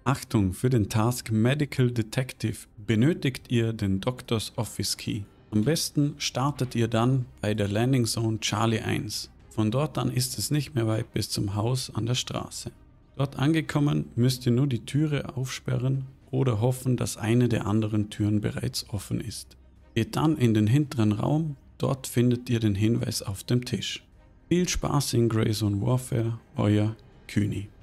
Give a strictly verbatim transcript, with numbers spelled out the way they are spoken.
Achtung, für den Task Medical Detective benötigt ihr den Doctor's Office Key. Am besten startet ihr dann bei der Landing Zone Charlie eins. Von dort an ist es nicht mehr weit bis zum Haus an der Straße. Dort angekommen müsst ihr nur die Türe aufsperren oder hoffen, dass eine der anderen Türen bereits offen ist. Geht dann in den hinteren Raum, dort findet ihr den Hinweis auf dem Tisch. Viel Spaß in Grayzone Warfare, euer Kühni.